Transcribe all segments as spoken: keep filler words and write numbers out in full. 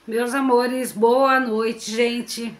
Meus amores, boa noite, gente.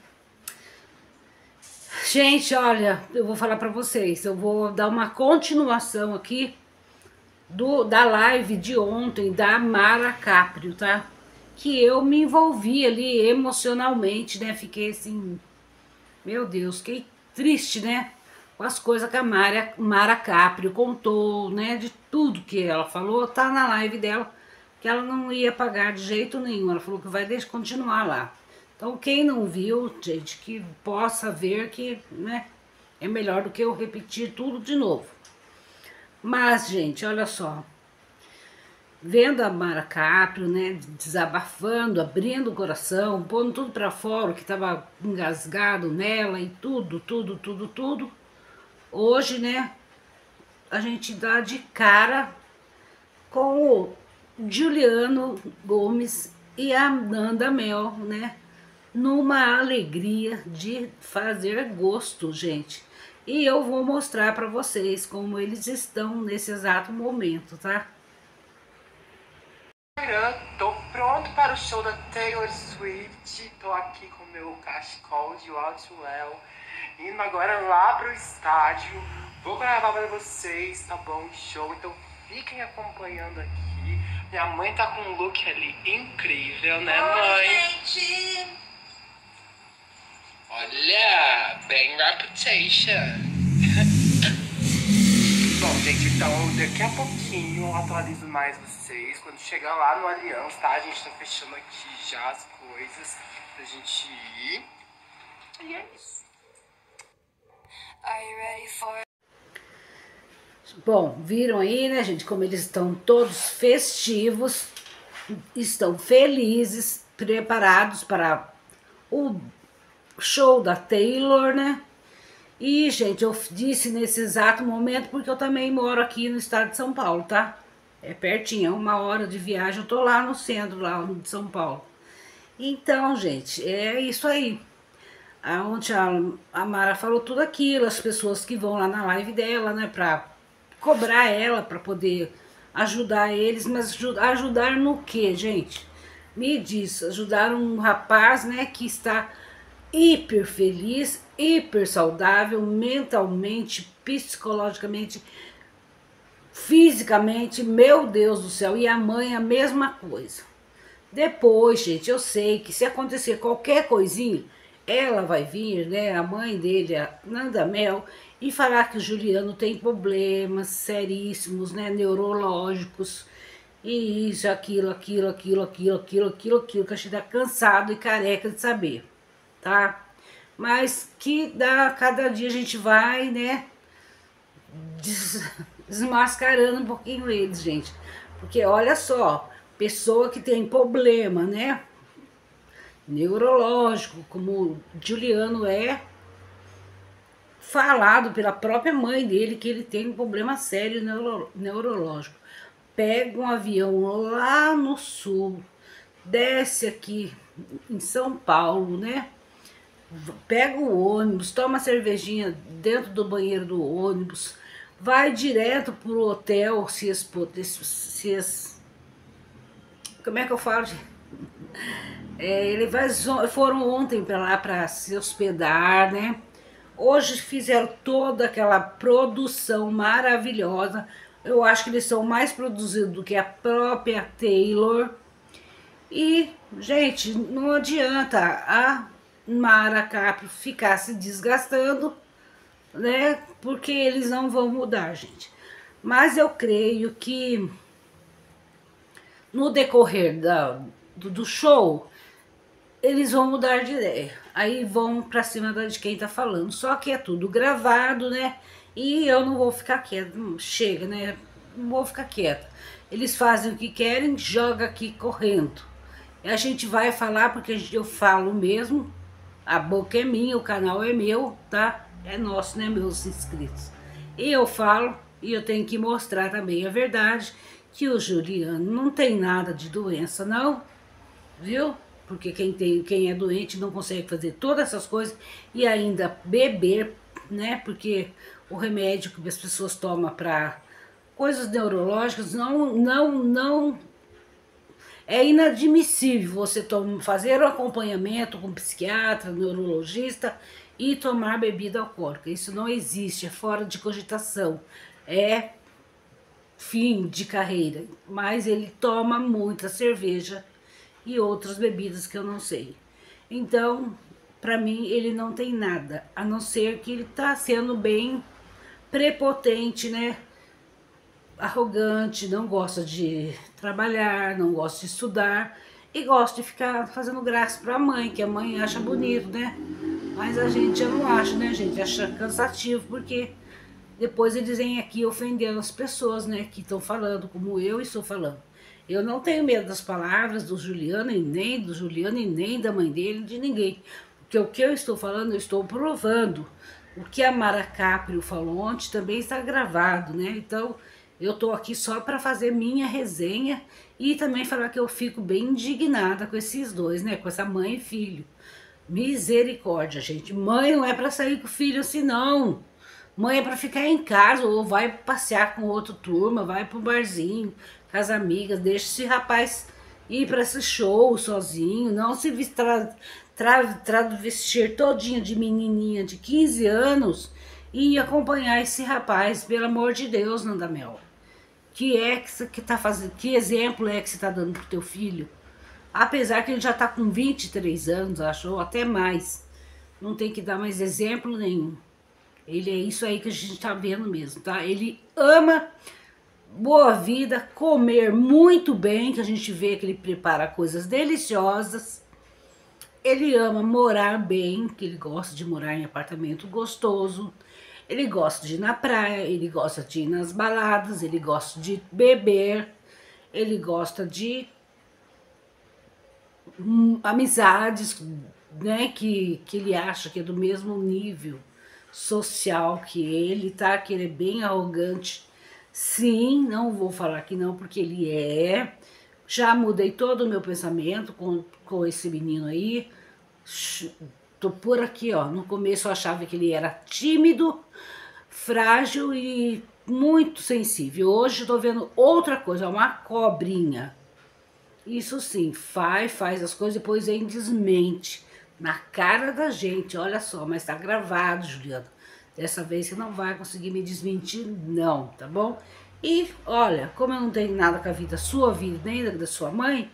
Gente, olha, eu vou falar pra vocês, eu vou dar uma continuação aqui do, da live de ontem da Mara Caprio, tá? Que eu me envolvi ali emocionalmente, né? Fiquei assim, meu Deus, fiquei triste, né? Com as coisas que a Mara, Mara Caprio contou, né? De tudo que ela falou, tá na live dela, que ela não ia pagar de jeito nenhum. Ela falou que vai deixar continuar lá. Então, quem não viu, gente, que possa ver que, né, é melhor do que eu repetir tudo de novo. Mas, gente, olha só. Vendo a Mara Caprio, né, desabafando, abrindo o coração, pondo tudo pra fora, que tava engasgado nela e tudo, tudo, tudo, tudo. Hoje, né, a gente dá de cara com o Juliano Gomes e a Nanda Mel, né? Numa alegria de fazer gosto, gente. E eu vou mostrar para vocês como eles estão nesse exato momento, tá? Tô pronto para o show da Taylor Swift. Tô aqui com o meu cachecol de Outwell, indo agora lá pro estádio. Vou gravar para vocês, tá bom? Show, então fiquem acompanhando aqui. Minha mãe tá com um look ali incrível, né, mãe? Oi, gente! Olha, bem reputation. Bom, gente, então daqui a pouquinho eu atualizo mais vocês. Quando chegar lá no Allianz, tá? A gente tá fechando aqui já as coisas pra gente ir. E é isso. Are you ready for... Bom, viram aí, né, gente, como eles estão todos festivos, estão felizes, preparados para o show da Taylor, né? E, gente, eu disse nesse exato momento porque eu também moro aqui no estado de São Paulo, tá? É pertinho, é uma hora de viagem, eu tô lá no centro, lá de São Paulo. Então, gente, é isso aí. Onde a, a Mara falou tudo aquilo, as pessoas que vão lá na live dela, né, pra cobrar ela, pra poder ajudar eles, mas ajudar no que, gente? Me diz, ajudar um rapaz, né, que está hiper feliz, hiper saudável, mentalmente, psicologicamente, fisicamente, meu Deus do céu, e a mãe a mesma coisa. Depois, gente, eu sei que se acontecer qualquer coisinha, ela vai vir, né, a mãe dele, a Nanda Mel, e falar que o Juliano tem problemas seríssimos, né, neurológicos, e isso, aquilo, aquilo, aquilo, aquilo, aquilo, aquilo, aquilo, que a gente tá cansado e careca de saber, tá? Mas que dá, cada dia a gente vai, né, des, desmascarando um pouquinho eles, gente. Porque olha só, pessoa que tem problema, né, neurológico, como o Juliano é, falado pela própria mãe dele que ele tem um problema sério neuro, neurológico. Pega um avião lá no sul, desce aqui em São Paulo, né? Pega o ônibus, toma cervejinha dentro do banheiro do ônibus, vai direto pro hotel, se as, se as, como é que eu falo? É, ele vai, foram ontem para lá para se hospedar, né? Hoje fizeram toda aquela produção maravilhosa. Eu acho que eles são mais produzidos do que a própria Taylor. E, gente, não adianta a Mara Caprio ficar se desgastando, né? Porque eles não vão mudar, gente. Mas eu creio que no decorrer da, do, do show, eles vão mudar de ideia. Aí vão pra cima de quem tá falando. Só que é tudo gravado, né? E eu não vou ficar quieta. Chega, né? Não vou ficar quieta. Eles fazem o que querem, joga aqui correndo. E a gente vai falar porque eu falo mesmo. A boca é minha, o canal é meu, tá? É nosso, né, meus inscritos? E eu falo, e eu tenho que mostrar também a verdade, que o Juliano não tem nada de doença, não. Viu? Porque quem, tem, quem é doente não consegue fazer todas essas coisas e ainda beber, né? Porque o remédio que as pessoas tomam para coisas neurológicas não, não, não É inadmissível você fazer um acompanhamento com psiquiatra, neurologista e tomar bebida alcoólica. Isso não existe, é fora de cogitação, é fim de carreira. Mas ele toma muita cerveja e outras bebidas que eu não sei. Então, para mim, ele não tem nada, a não ser que ele tá sendo bem prepotente, né? Arrogante, não gosta de trabalhar, não gosta de estudar e gosta de ficar fazendo graça para a mãe, que a mãe acha bonito, né? Mas a gente já não acha, né, gente? Acha cansativo, porque depois eles vêm aqui ofendendo as pessoas, né, que estão falando, como eu estou falando. Eu não tenho medo das palavras do Juliano, e nem do Juliano, e nem da mãe dele, de ninguém. Porque o que eu estou falando, eu estou provando. O que a Mara Caprio falou ontem também está gravado, né? Então, eu tô aqui só para fazer minha resenha e também falar que eu fico bem indignada com esses dois, né? Com essa mãe e filho. Misericórdia, gente. Mãe não é para sair com o filho assim, não. Mãe é para ficar em casa ou vai passear com outra turma, vai pro barzinho, com as amigas. Deixa esse rapaz ir para esse show sozinho, não se tra tra travestir todinho de menininha de quinze anos e acompanhar esse rapaz, pelo amor de Deus, Nanda Mel. Que é que você que tá fazendo, que exemplo é que você tá dando pro teu filho? Apesar que ele já tá com vinte e três anos, achou até mais. Não tem que dar mais exemplo nenhum. Ele é isso aí que a gente tá vendo mesmo, tá? Ele ama boa vida, comer muito bem, que a gente vê que ele prepara coisas deliciosas. Ele ama morar bem, que ele gosta de morar em apartamento gostoso. Ele gosta de ir na praia, ele gosta de ir nas baladas, ele gosta de beber, ele gosta de hum, amizades, né, que, que ele acha que é do mesmo nível social que ele, tá? Que ele é bem arrogante. Sim, não vou falar que não, porque ele é. Já mudei todo o meu pensamento com, com esse menino aí. Tô por aqui, ó. No começo eu achava que ele era tímido, frágil e muito sensível. Hoje eu tô vendo outra coisa, uma cobrinha. Isso sim, faz, faz as coisas, depois vem desmente. Na cara da gente, olha só, mas tá gravado, Juliana. Dessa vez você não vai conseguir me desmentir, não, tá bom? E, olha, como eu não tenho nada com a vida, sua vida, nem da sua mãe,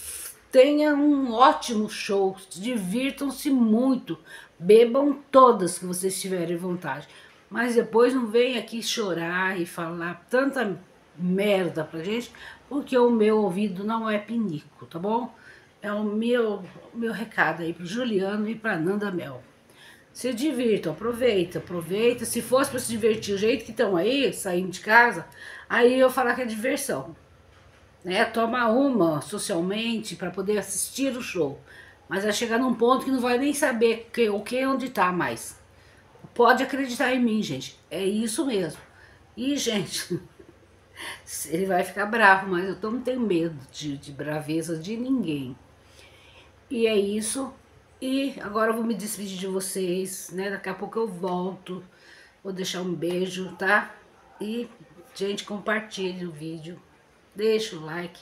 tenha um ótimo show, divirtam-se muito, bebam todas que vocês tiverem vontade. Mas depois não vem aqui chorar e falar tanta merda pra gente, porque o meu ouvido não é pinico, tá bom? É o meu, o meu recado aí pro Juliano e pra Nanda Mel. Se divirtam, aproveita, aproveita. Se fosse para se divertir o jeito que estão aí, saindo de casa, aí eu falar que é diversão. Né? Toma uma socialmente para poder assistir o show. Mas vai chegar num ponto que não vai nem saber que, o que onde tá mais. Pode acreditar em mim, gente. É isso mesmo. E, gente, ele vai ficar bravo, mas eu não tenho medo de, de braveza de ninguém. E é isso. E agora eu vou me despedir de vocês, né? Daqui a pouco eu volto. Vou deixar um beijo, tá? E, gente, compartilhe o vídeo. Deixa o like.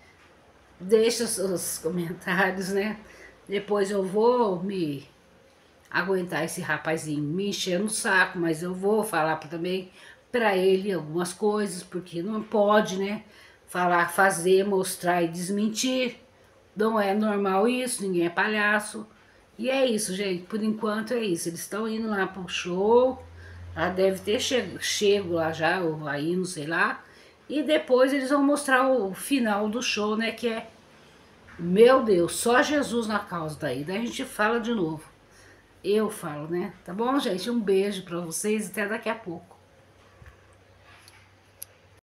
Deixa os seus comentários, né? Depois eu vou me aguentar esse rapazinho me enchendo o saco, mas eu vou falar também pra ele algumas coisas, porque não pode, né? Falar, fazer, mostrar e desmentir. Não é normal isso, ninguém é palhaço. E é isso, gente, por enquanto é isso. Eles estão indo lá pro show, já deve ter chego, chego lá já, ou aí, não sei lá. E depois eles vão mostrar o final do show, né, que é, meu Deus, só Jesus na causa daí. Daí a gente fala de novo. Eu falo, né? Tá bom, gente? Um beijo pra vocês e até daqui a pouco.